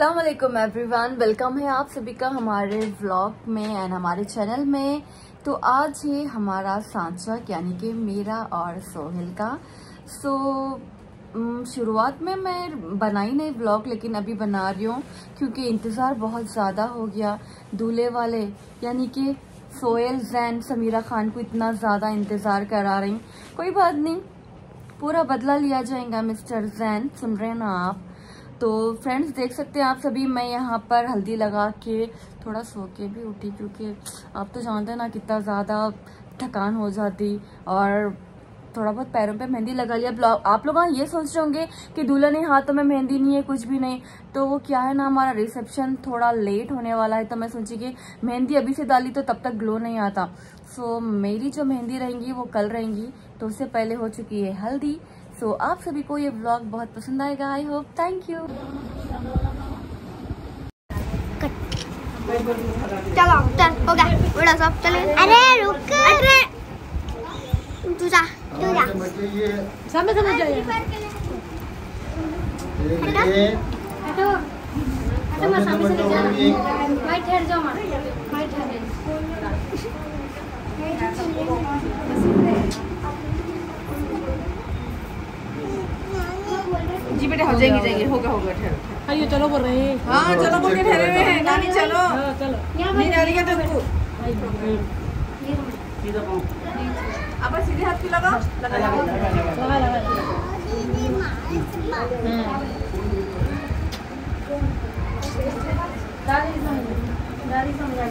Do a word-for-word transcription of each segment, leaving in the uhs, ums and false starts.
अस्सलाम वालेकुम everyone, welcome है आप सभी का हमारे व्लॉग में एंड हमारे चैनल में। तो आज है हमारा सांचा यानी कि मेरा और सोहेल का। सो शुरुआत में मैं बनाई नहीं व्लॉग, लेकिन अभी बना रही हूँ क्योंकि इंतज़ार बहुत ज़्यादा हो गया। दूल्हे वाले यानी कि सोहेल जैन समीरा खान को इतना ज़्यादा इंतज़ार करा रही। कोई बात नहीं, पूरा बदला लिया जाएगा मिस्टर जैन, सुन रहे हैं ना आप। तो फ्रेंड्स देख सकते हैं आप सभी, मैं यहाँ पर हल्दी लगा के थोड़ा सो के भी उठी क्योंकि आप तो जानते हैं ना कितना ज़्यादा थकान हो जाती, और थोड़ा बहुत पैरों पे मेहंदी लगा लिया। आप लोग ये सोच रहे होंगे कि दुल्हन के हाथों में मेहंदी नहीं है, कुछ भी नहीं। तो वो क्या है ना, हमारा रिसेप्शन थोड़ा लेट होने वाला है, तो मैं सोची कि मेहंदी अभी से डाली तो तब तक ग्लो नहीं आता। सो मेरी जो मेहंदी रहेंगी वो कल रहेंगी, तो उससे पहले हो चुकी है हल्दी। सो so, आप सभी को ये व्लॉग बहुत पसंद आएगा, आई होप। Thank you. चलो चल हो गया बड़ा सब, चले। अरे रुक, अरे तू जा तू जा, समझ समझ जाइए। हटो हटो हटो, मैं सामने से जा रही हूं। भाई ठहर जाओ, मां भाई ठहर। जी बेटा, हो जाएंगे जाएंगे होगा होगा ठहरो। आइए चलो बोल रहे हैं। हाँ चलो बोल के ठहरे हुए हैं। नानी चलो, हाँ चलो। नहीं नानी का तो अब सीधे हाथ पे लगा लगा लगा लगा दादी दादी समझा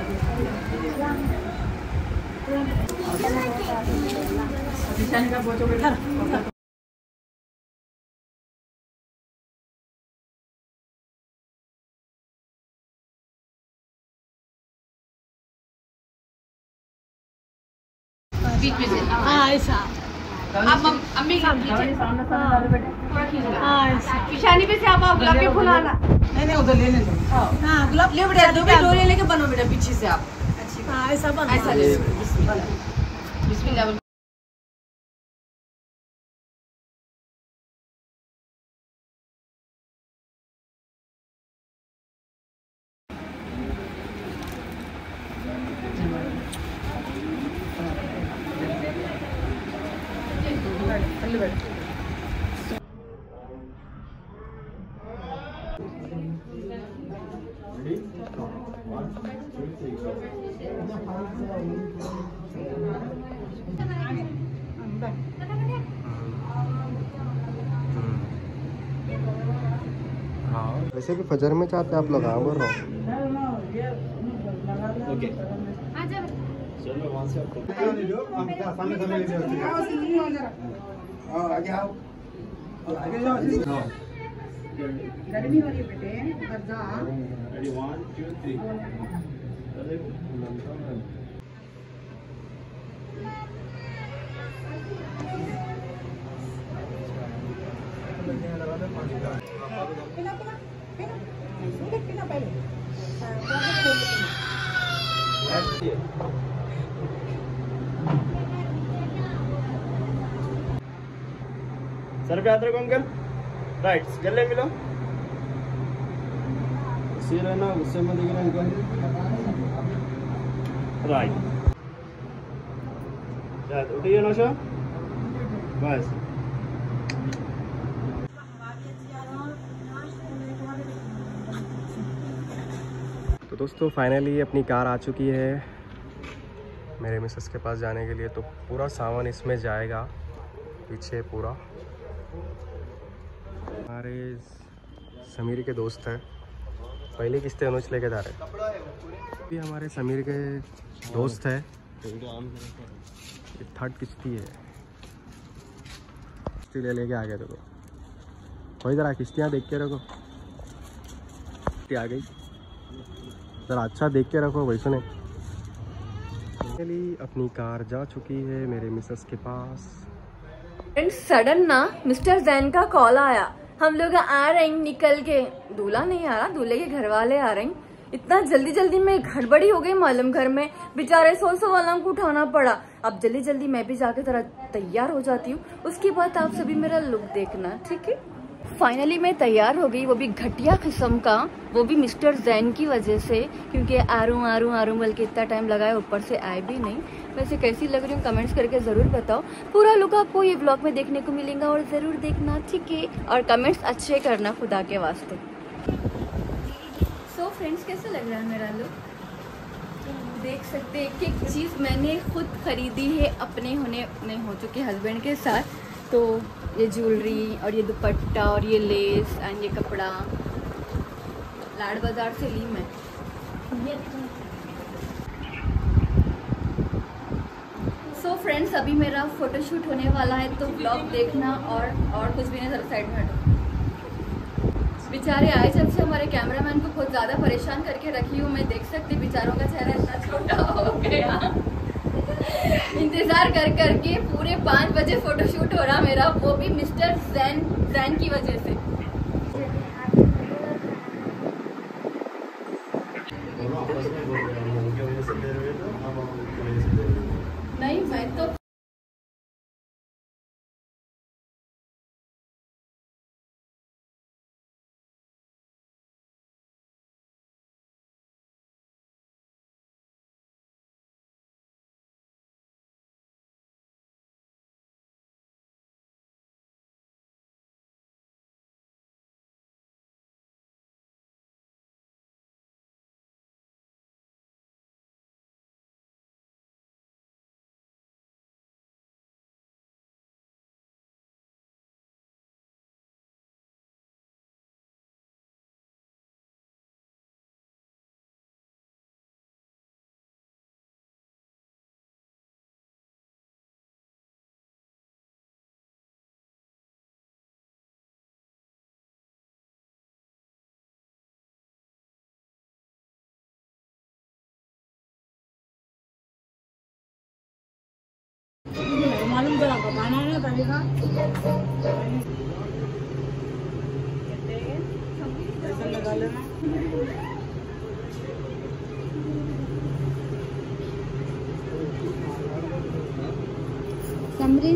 निशानी का बोचो बेटा। बीच में से हाँ ऐसा। अब अम्मी के पीछे थोड़ा खींचना। हाँ ऐसा। ईशानी पे से आप आओ, गुलाब के फूल आना। नहीं नहीं उधर ले ले। हाँ गुलाब ले बेटा, दो बेटा डोले लेके बनो बेटा पीछे से आप। हाँ ऐसा बनो, ऐसा ले बिस्मिल्लाह बिस्मिल्लाह। वैसे भी फजर में चाहते आप लोग, हाँ बोल रहा हूँ। ओके चलो वहाँ से गर्मी वाली बेटे वन टू थ्री। सर पे हाथ रखो अंकल, राइट गले मिलो, सिर है ना गुस्से में दिख रहा है अंकल, राइट उठिए नौशा बस। तो दोस्तों फाइनली अपनी कार आ चुकी है मेरे मिसेस के पास जाने के लिए। तो पूरा सामान इसमें जाएगा, पीछे पूरा। हमारे समीर के दोस्त हैं, पहली किस्तें अनुज लेके जा रहे हैं। ये हमारे समीर के दोस्त है, ये थर्ड किस्ती है। किस्ती ले लेके आ गए देखो, कोई ज़रा किस्तियाँ देख के रखो। किस्ती आ गई, ज़रा अच्छा देख के रखो वैसे नहीं। अपनी कार जा चुकी है मेरे मिसेस के पास। फ्रेंड्स सडन ना मिस्टर जैन का कॉल आया, हम लोग आ रहे हैं निकल के। दूल्हा नहीं आ रहा, दूल्हे के घर वाले आ रहे हैं। इतना जल्दी जल्दी में गड़बड़ी हो गई मालूम, घर में बेचारे सौ सौ वालों को उठाना पड़ा। अब जल्दी जल्दी मैं भी जाके जरा तैयार हो जाती हूँ, उसके बाद आप सभी मेरा लुक देखना, ठीक है। फाइनली मैं तैयार हो गई, वो भी घटिया किस्म का, वो भी मिस्टर जैन की वजह से, क्योंकि आरू आरू आरू बोल के इतना टाइम लगाया, ऊपर से आए भी नहीं। वैसे कैसी लग रही हूँ कमेंट्स करके ज़रूर बताओ। पूरा लुक आपको ये ब्लॉग में देखने को मिलेगा और ज़रूर देखना, ठीक है? और कमेंट्स अच्छे करना खुदा के वास्ते। सो फ्रेंड्स, कैसा लग रहा है मेरा लुक? देख सकते हैं एक एक चीज़ मैंने खुद खरीदी है अपने होने नहीं हो चुके हस्बैंड के साथ। तो ये ज्वेलरी और ये दुपट्टा और ये लेस एंड ये कपड़ा लाड़ बाज़ार से ली मैं। सो फ्रेंड्स, अभी मेरा फ़ोटोशूट होने वाला है, तो ब्लॉग देखना। और और कुछ भी नहीं, जरा साइड में हटो। बेचारे आए जब से हमारे कैमरामैन को बहुत ज़्यादा परेशान करके रखी हूँ मैं। देख सकती बेचारों का चेहरा इतना छोटा हो गया इंतज़ार कर करके। पूरे पाँच बजे फ़ोटोशूट हो रहा मेरा, वो भी मिस्टर जैन जैन की वजह से। नहीं मैं तो मालूम करा बनाना है तरीका ऐसा लगा लेना। समरीन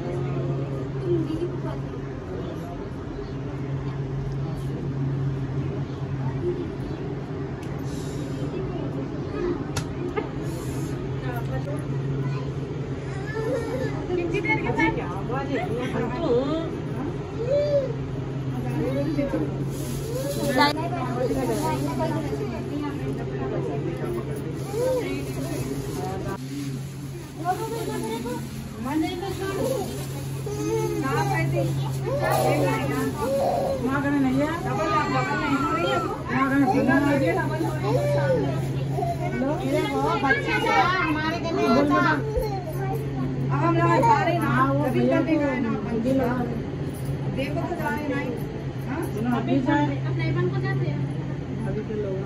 देखो तो जा रहे नहीं अभी अपने बन को जाते हैं अभी के लोग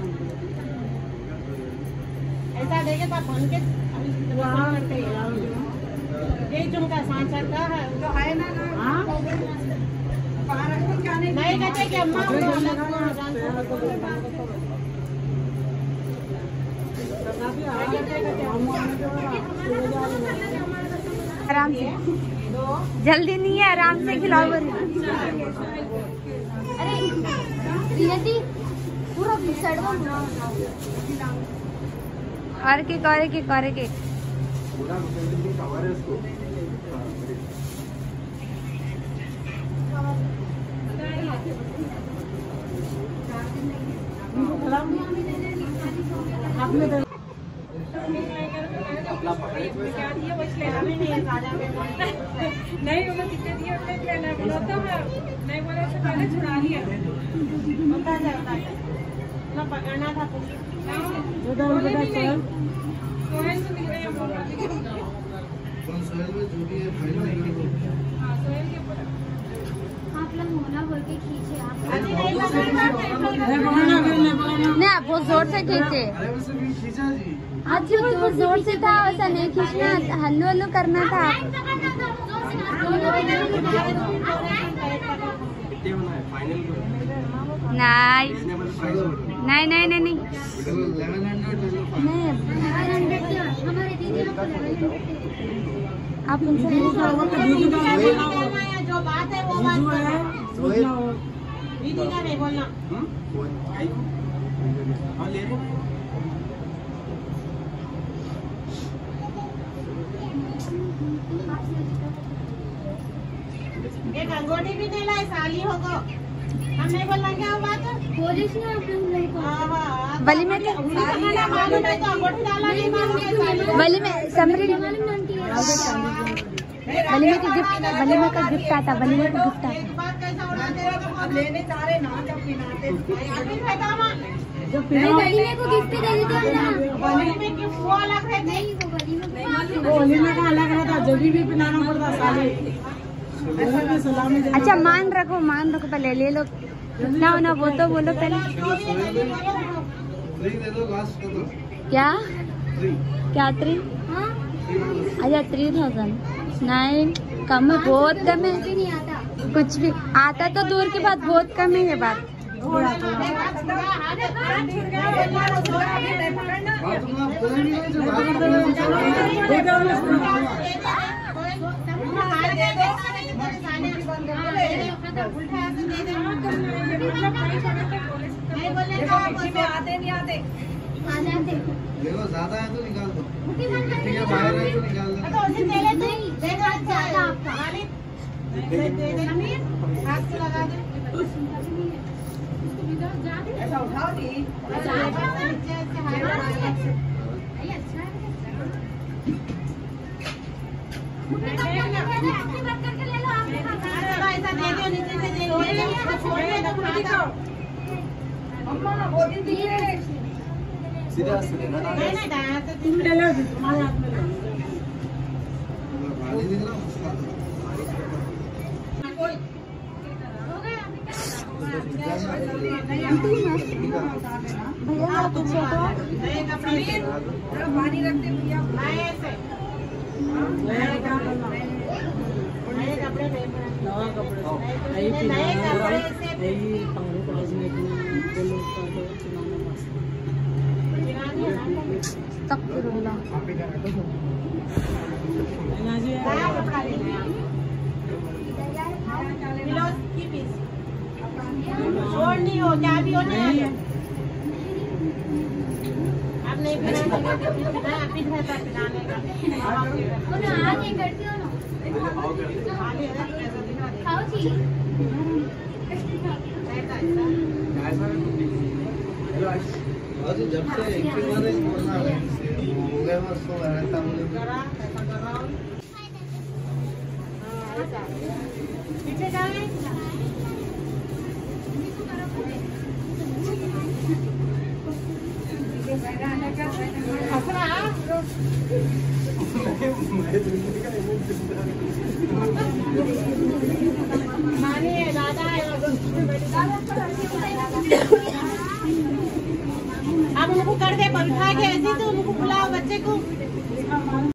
ऐसा देखे था फोन के वहां करते हैं ये झुमका सांसर का है तो है ना हां बाहर को क्या नहीं नहीं कहते कि अम्मा आराम से, जल्दी नहीं है, आराम से खिलाओ। अरे रियति पूरा साइड में और के करे के करे के नहीं वो कितने दिए उसने लेना बोला तो नहीं बोले उससे पहले छुड़ा लिया होता जाता है ना पकड़ना था तो उधर उधर सोहेल सोहेल से मिल गया बोला सोहेल में जो भी है फाइल नहीं हां सोहेल के ऊपर आप लोग मोना बोल के खींचे आप नहीं पकड़ना नहीं आप बहुत जोर से खींचे। अरे वैसे भी खींचा जी आज बहुत जोर से था, वैसा नहीं खींचना, हल्लू हल्लू करना था। नहीं नहीं नहीं नहीं आप उनसे जो बात है वो बात दीदी का नहीं बोलना। एक अंगूठी भी नहीं लाई, साली हो गो। हम नहीं बोलना क्या बात है? पुलिस ने अपने वली में मालूम है तो अंगूठी डाला नहीं मालूम है साली। वली में समरी वली में का गिफ्ट वली में का गिफ्ट आता वली में का गिफ्ट आता। एक बात कैसा उड़ा दे रहे हो? अब लेने जा रहे ना जब पिनाते अभी बतावा जब वली में को गिफ्ट दे देते हो ना। वली में गिफ्ट वो अलग रहते नहीं वो वली में होली में का अलग रहता, जब भी पिनाना पड़ता साली। अच्छा मान रखो मान रखो पहले ले लो ना ना वो तो बोलो पहले क्या क्या थ्री अच्छा थ्री थाउजेंड नाइन कम है बहुत कम है नहीं आता। कुछ भी आता तो दूर की बात बहुत कम है ये बात। आते नहीं आते देखो ज्यादा है तो निकाल दो, ठीक है बाहर है तो निकाल दो। हाथ से लगा दे, ऐसा उठाओ दी ऐसा दे दो, नीचे से दे दो, छोड़ दे तो खा दो। सीधा से लेना ना, नहीं नहीं दाया से तुम ले लो, तुम्हारे हाथ में लो। गाली निकला भैया पीछे तो नए कपड़े पानी रखते भैया, नए से नए कपड़े नए कपड़े नए कपड़े नए कपड़े से तकबीरुल्लाह नया कपड़ा लेना ब्लाउज की पीस छोड़ नहीं हो क्या भी हो नहीं अब नहीं पहना पिन रहता पिलाने का वो ना आज ये करती हो ना खाओ जी आज जब से एक ही बार एक बोलना है हो गया बस तो रहता मुझे पीछे जाए मानिए दादा अब उनको कर दे पर उठा के ऐसे तो उनको बुलाओ बच्चे को।